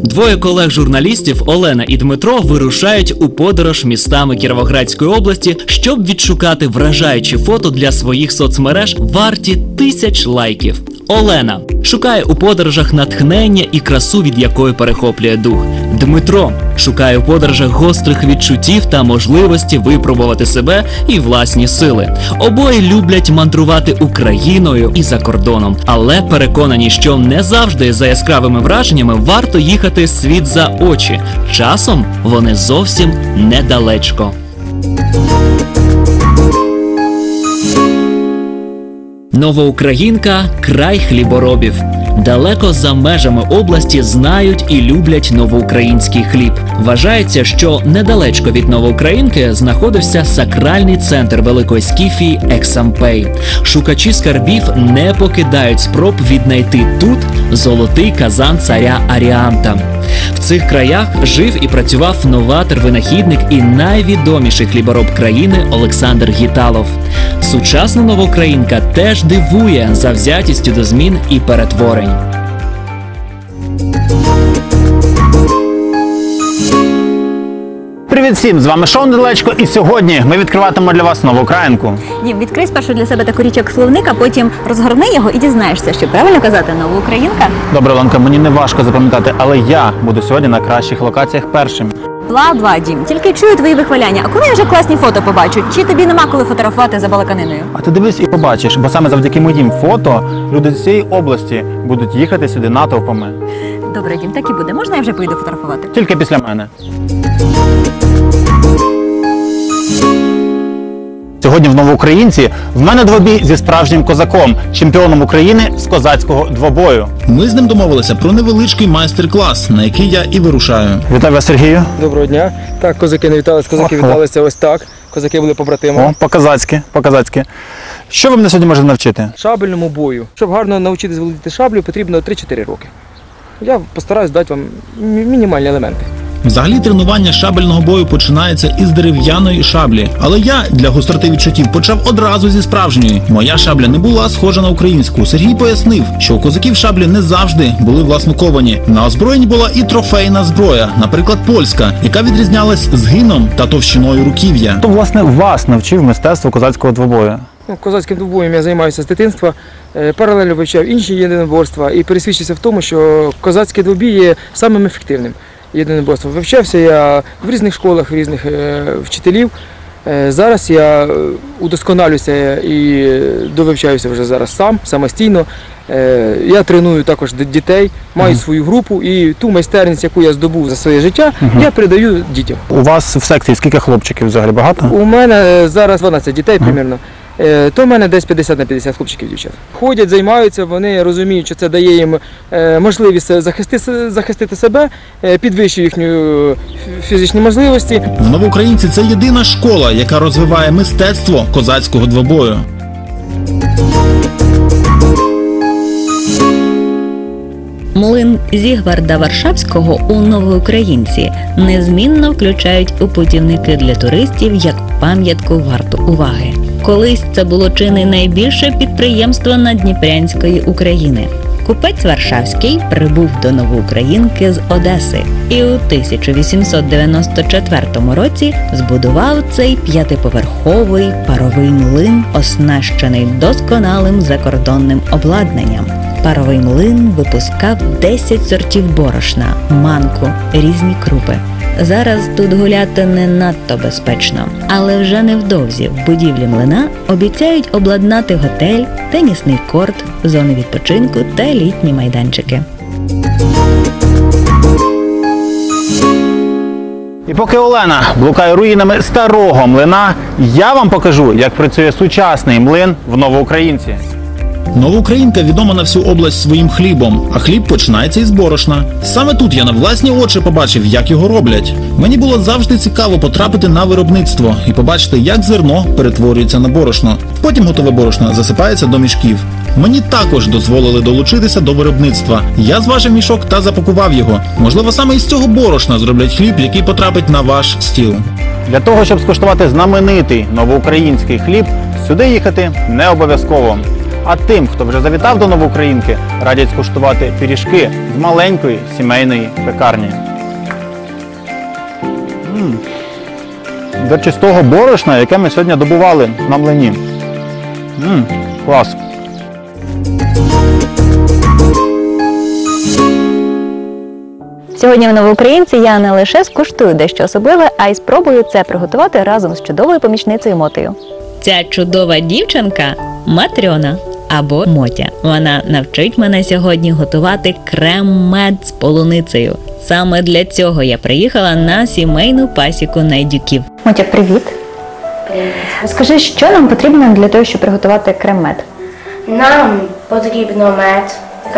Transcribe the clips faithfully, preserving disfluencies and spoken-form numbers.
Двоє колег-журналістів Олена і Дмитро вирушають у подорож містами Кіровоградської області, щоб відшукати вражаючі фото для своїх соцмереж, варті тисяч лайків. Олена шукає у подорожах натхнення і красу, від якої перехоплює дух. Дмитро шукає у подорожах гострих відчуттів та можливості випробувати себе і власні сили. Обоє люблять мандрувати Україною і за кордоном, але переконані, що не завжди за яскравими враженнями варто їхати світ за очі. Часом вони зовсім недалечко. Новоукраїнка – край хліборобів. Далеко за межами області знають і люблять новоукраїнський хліб. Вважається, що недалечко від Новоукраїнки знаходився сакральний центр Великої Скіфії Ексампей. Шукачі скарбів не покидають спроб віднайти тут золотий казан царя Аріанта. В цих краях жив і працював новатор-винахідник і найвідоміший хлібороб країни Олександр Гіталов. Сучасна Новоукраїнка теж дивує завзятістю до змін і перетворень. Привіт всім! З вами Шоу Недалечко, і сьогодні ми відкриватимемо для вас Новоукраїнку. Дім, відкрий спершу для себе таку річ, як словник, а потім розгорни його і дізнаєшся, що правильно казати Новоукраїнка. Добре, Оленка, мені не важко запам'ятати, але я буду сьогодні на кращих локаціях першим. Бла-бла, Дім, тільки чую твої вихваляння. А коли я вже класні фото побачу? Чи тобі нема коли фотографувати за балаканиною? А ти дивись і побачиш, бо саме завдяки моїм фото люди з цієї області будуть їхати сюди натовпами. Добре, Дім, так і буде. Можна я вже поїду фотографувати? Тільки після мене. Сьогодні в Новоукраїнці в мене двобій зі справжнім козаком, чемпіоном України з козацького двобою. Ми з ним домовилися про невеличкий майстер-клас, на який я і вирушаю. Вітаю вас, Сергію. Доброго дня. Так, козаки не вітались, козаки О, віталися ось так. Козаки були побратимами. О, по-козацьки, по-козацьки. Що ви мене сьогодні можете навчити? Шабельному бою. Щоб гарно навчитись володіти шаблею, потрібно три-чотири роки. Я постараюсь дати вам мі- мінімальні елементи. Взагалі тренування шабельного бою починається із дерев'яної шаблі. Але я для гостроти відчуттів почав одразу зі справжньої. Моя шабля не була схожа на українську. Сергій пояснив, що у козаків шаблі не завжди були власноковані. На озброєнні була і трофейна зброя, наприклад, польська, яка відрізнялась згином та товщиною руків'я. Хто, власне, вас навчив мистецтву козацького двобою? Ну, козацьким двобоєм я займаюся з дитинства, е, паралельно вивчав інші єдиноборства і пересвідчився в тому, що козацький двобій є самим ефективним єдиноборством. Вивчався я в різних школах, в різних е, вчителів. Е, зараз я удосконалюся і довивчаюся вже зараз сам, самостійно. Е, я треную також дітей, маю свою групу і ту майстерність, яку я здобув за своє життя, Угу. я передаю дітям. У вас в секції скільки хлопчиків взагалі, багато? У мене зараз дванадцять дітей примірно. Е, То в мене десь п'ятдесят на п'ятдесят хлопчиків і дівчат. Ходять, займаються, вони розуміють, що це дає їм е, можливість захистити, захистити себе, е, підвищує їхню фі- фізичні можливості. В Новоукраїнці це єдина школа, яка розвиває мистецтво козацького двобою. Млин Зігварда Варшавського у Новоукраїнці незмінно включають у путівники для туристів як пам'ятку варту уваги. Колись це було чи не найбільше підприємство Надніпрянської України. Купець Варшавський прибув до Новоукраїнки з Одеси і у тисяча вісімсот дев'яносто четвертому році збудував цей п'ятиповерховий паровий млин, оснащений досконалим закордонним обладнанням. Паровий млин випускав десять сортів борошна, манку, різні крупи. Зараз тут гуляти не надто безпечно, але вже невдовзі в будівлі млина обіцяють обладнати готель, тенісний корт, зони відпочинку та літні майданчики. І поки Олена блукає руїнами старого млина, я вам покажу, як працює сучасний млин в Новоукраїнці. Новоукраїнка відома на всю область своїм хлібом, а хліб починається із борошна. Саме тут я на власні очі побачив, як його роблять. Мені було завжди цікаво потрапити на виробництво і побачити, як зерно перетворюється на борошно. Потім готове борошно засипається до мішків. Мені також дозволили долучитися до виробництва. Я зважив мішок та запакував його. Можливо, саме із цього борошна зроблять хліб, який потрапить на ваш стіл. Для того, щоб скуштувати знаменитий новоукраїнський хліб, сюди їхати не обов'язково. А тим, хто вже завітав до Новоукраїнки, радять скуштувати пиріжки з маленької сімейної пекарні. М-м. До чистого борошна, яке ми сьогодні добували на млині. М-м, клас. Сьогодні в Новоукраїнці я не лише скуштую дещо особливе, а й спробую це приготувати разом з чудовою помічницею Мотою. Ця чудова дівчинка – Матрьона або Мотя. Вона навчить мене сьогодні готувати крем-мед з полуницею. Саме для цього я приїхала на сімейну пасіку найдюків. Мотя, привіт. Привіт. Розкажи, що нам потрібно для того, щоб приготувати крем-мед? Нам потрібно мед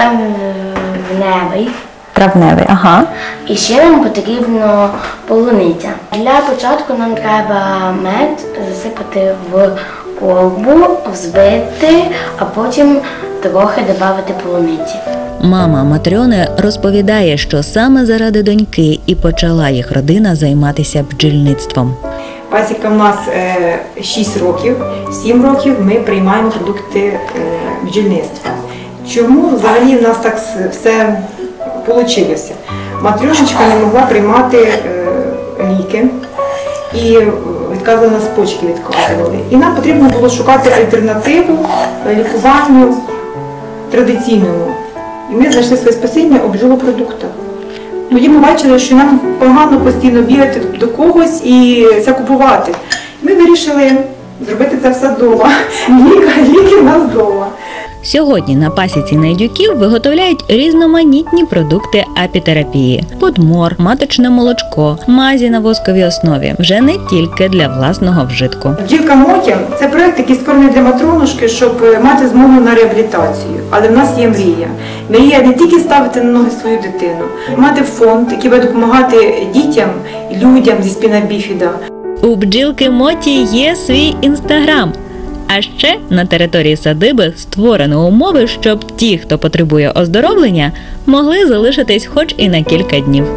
травневий. Травневий, ага. І ще нам потрібно полуниця. Для початку нам треба мед засипати в колбу, взбити, а потім трохи додати полуниці. Мама Матрьони розповідає, що саме заради доньки і почала їх родина займатися бджільництвом. Пасіка в нас шість років, сім років ми приймаємо продукти бджільництва. Чому взагалі в нас так все вийшло? Матрьошечка не могла приймати ліки і відказували нас, почки відказували. І нам потрібно було шукати альтернативу лікуванню традиційному. І ми знайшли своє спасіння у бджолопродуктах. Тоді ми бачили, що нам погано постійно бігати до когось і це купувати. Ми вирішили зробити це все вдома. Ліки в нас вдома. Сьогодні на пасіці найдюків виготовляють різноманітні продукти апітерапії – подмор, маточне молочко, мазі на восковій основі – вже не тільки для власного вжитку. Бджілка Мотя – це проєкт, який створений для Матронушки, щоб мати змогу на реабілітацію. Але в нас є мрія. Мрія не тільки ставити на ноги свою дитину, мати фонд, який буде допомагати дітям і людям зі спіна біфіда. У бджілки Моті є свій інстаграм. А ще на території садиби створено умови, щоб ті, хто потребує оздоровлення, могли залишитись хоч і на кілька днів.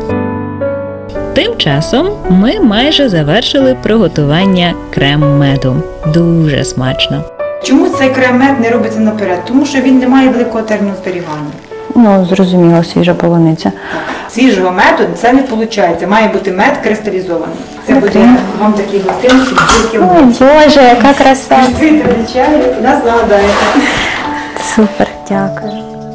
Тим часом ми майже завершили приготування крем-меду. Дуже смачно. Чому цей крем-мед не робиться наперед? Тому що він не має великого терміну зберігання. Ну, зрозуміло, свіжа полуниця. Свіжого меду це не виходить. Має бути мед кристалізований. Це буде вам такі гостинці, бджілки Ой, Моті. Боже, яка краса! Пішли до чаю і нас нагадаєте. Супер, дякую.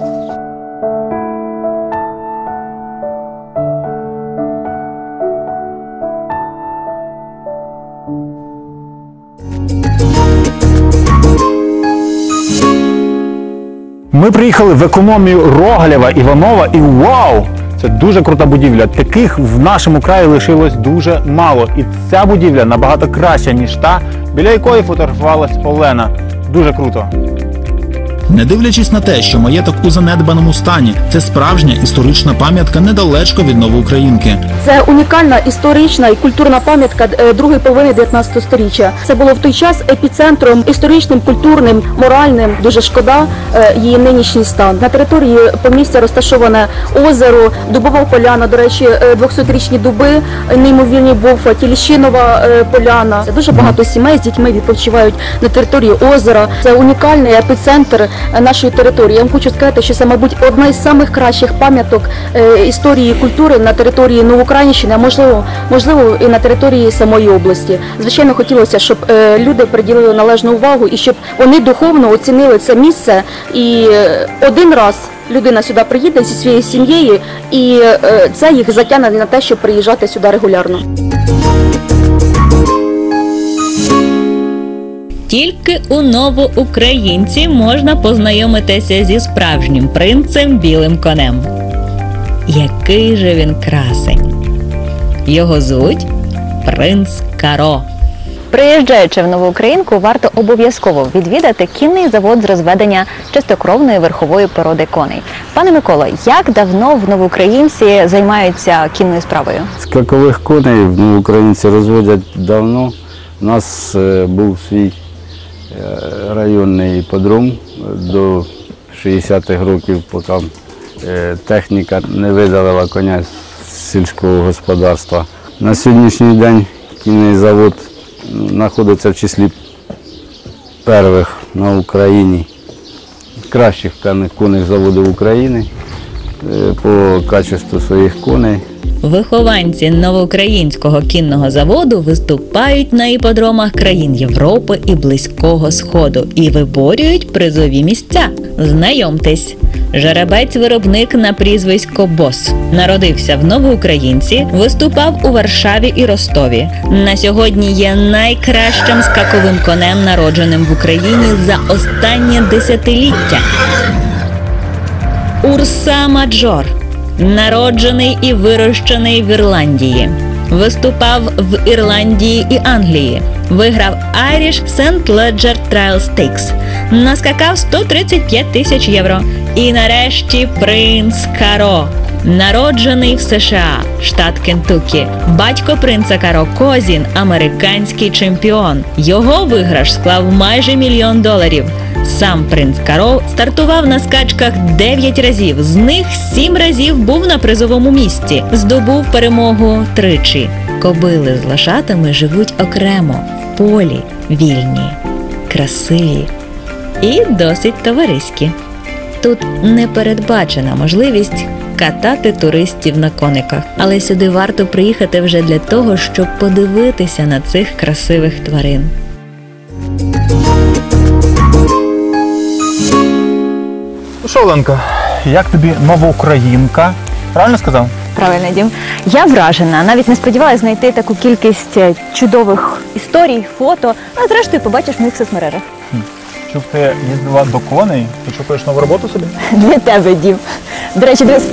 Ми приїхали в економію Рогалєва Іванова і вау! Це дуже крута будівля. Таких в нашому краї лишилось дуже мало. І ця будівля набагато краща, ніж та, біля якої фотографувалась Олена. Дуже круто. Не дивлячись на те, що маєток у занедбаному стані, це справжня історична пам'ятка недалечко від Новоукраїнки. Це унікальна історична і культурна пам'ятка другої половини дев'ятнадцятого сторіччя. Це було в той час епіцентром історичним, культурним, моральним. Дуже шкода її нинішній стан. На території помістя розташоване озеро, дубова поляна, до речі, двохсотрічні дуби, неймовірні вовфаті, Ліщинова поляна. Дуже багато сімей з дітьми відпочивають на території озера. Це унікальний епіцентр нашої території. Я вам хочу сказати, що це, мабуть, одна із самих кращих пам'яток е, історії і культури на території Новоукраїнщини, а можливо, можливо і на території самої області. Звичайно, хотілося, щоб е, люди приділили належну увагу і щоб вони духовно оцінили це місце. І е, один раз людина сюди приїде зі своєю сім'єю, і е, це їх затягне на те, щоб приїжджати сюди регулярно. Тільки у Новоукраїнці можна познайомитися зі справжнім принцем білим конем. Який же він красень! Його звуть принц Каро. Приїжджаючи в Новоукраїнку, варто обов'язково відвідати кінний завод з розведення чистокровної верхової породи коней. Пане Миколо, як давно в Новоукраїнці займаються кінною справою? Скакових коней в Новоукраїнці розводять давно. У нас е, був свій е, районний іпподром до шістдесятих років, поки е, техніка не видалила коня з сільського господарства. На сьогоднішній день кінний завод знаходиться в числі перших на Україні найкращих конних заводів України по качеству своїх коней. Вихованці новоукраїнського кінного заводу виступають на іпподромах країн Європи і Близького Сходу і виборюють призові місця. Знайомтесь, жеребець-виробник на прізвисько Бос. Народився в Новоукраїнці, виступав у Варшаві і Ростові. На сьогодні є найкращим скаковим конем, народженим в Україні за останнє десятиліття. Урса Маджор. Народжений і вирощений в Ірландії. Виступав в Ірландії і Англії. Виграв Irish Saint Leger Trial Stakes. Наскакав сто тридцять п'ять тисяч євро. І нарешті принц Каро. Народжений в США, штат Кентукі. Батько принца Каро Козін – американський чемпіон. Його виграш склав майже мільйон доларів. Сам принц Каро стартував на скачках дев'ять разів, з них сім разів був на призовому місці. Здобув перемогу тричі. Кобили з лошатами живуть окремо, в полі, вільні, красиві і досить товариські. Тут не передбачена можливість катати туристів на кониках, але сюди варто приїхати вже для того, щоб подивитися на цих красивих тварин. Ну що, Оленка, як тобі новоукраїнка? Правильно сказав? Правильно, Дім. Я вражена. Навіть не сподівалася знайти таку кількість чудових історій, фото. А зрештою побачиш в моїх соцмережах. Чув, ти їздила до коней? Ти шукаєш нову роботу собі? Для тебе, Дім. До речі, дивись.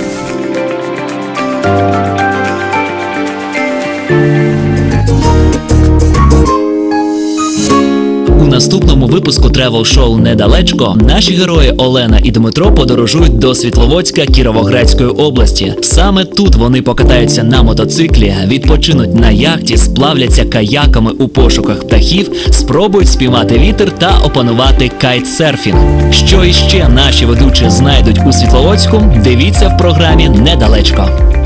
У наступному випуску тревел-шоу «Недалечко» наші герої Олена і Дмитро подорожують до Світловодська Кіровоградської області. Саме тут вони покатаються на мотоциклі, відпочинуть на яхті, сплавляться каяками у пошуках птахів, спробують спіймати вітер та опанувати кайтсерфінг. Що іще наші ведучі знайдуть у Світловодську, дивіться в програмі «Недалечко».